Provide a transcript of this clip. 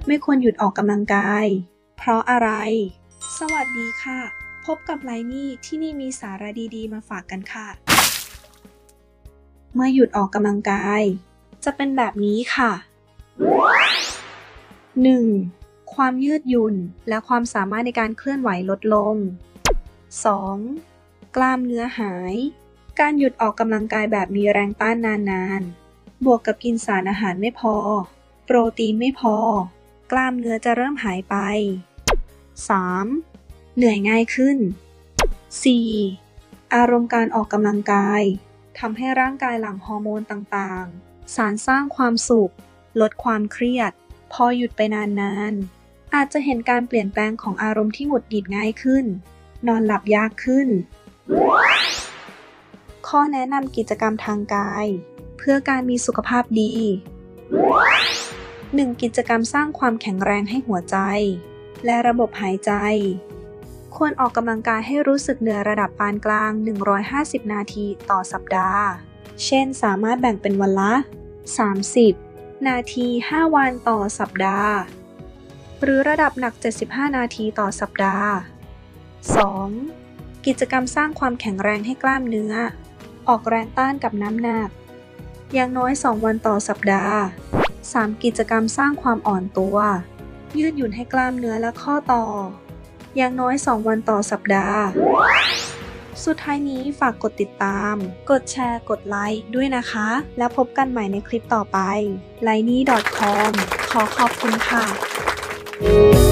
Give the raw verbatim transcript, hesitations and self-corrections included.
ไม่ควรหยุดออกกำลังกายเพราะอะไร สวัสดีค่ะพบกับไลนี่ที่นี่มีสาระดีๆมาฝากกันค่ะเมื่อหยุดออกกำลังกายจะเป็นแบบนี้ค่ะ หนึ่ง. ความยืดหยุ่นและความสามารถในการเคลื่อนไหวลดลง สอง. กล้ามเนื้อหายการหยุดออกกำลังกายแบบมีแรงต้านนานๆบวกกับกินสารอาหารไม่พอโปรตีนไม่พอกล้ามเนื้อจะเริ่มหายไป สาม. เหนื่อยง่ายขึ้น สี่. อารมณ์การออกกำลังกายทำให้ร่างกายหลั่งฮอร์โมนต่างๆสารสร้างความสุขลดความเครียดพอหยุดไปนานๆอาจจะเห็นการเปลี่ยนแปลงของอารมณ์ที่หงุดหงิดง่ายขึ้นนอนหลับยากขึ้น ข้อแนะนำกิจกรรมทางกายเพื่อการมีสุขภาพดี หนึ่ง. กิจกรรมสร้างความแข็งแรงให้หัวใจและระบบหายใจควรออกกำลังกายให้รู้สึกเหนื่อยระดับปานกลางหนึ่งร้อยห้าสิบนาทีต่อสัปดาห์เช่นสามารถแบ่งเป็นวันละสามสิบนาทีห้าวันต่อสัปดาห์หรือระดับหนักเจ็ดสิบห้านาทีต่อสัปดาห์ สอง. กิจกรรมสร้างความแข็งแรงให้กล้ามเนื้อออกแรงต้านกับน้ำหนักอย่างน้อยสองวันต่อสัปดาห์ สาม. กิจกรรมสร้างความอ่อนตัวยืดหยุ่นให้กล้ามเนื้อและข้อต่ออย่างน้อยสองวันต่อสัปดาห์สุดท้ายนี้ฝากกดติดตามกดแชร์กดไลค์ด้วยนะคะแล้วพบกันใหม่ในคลิปต่อไป ไลนี่ ดอท คอม ขอขอบคุณค่ะ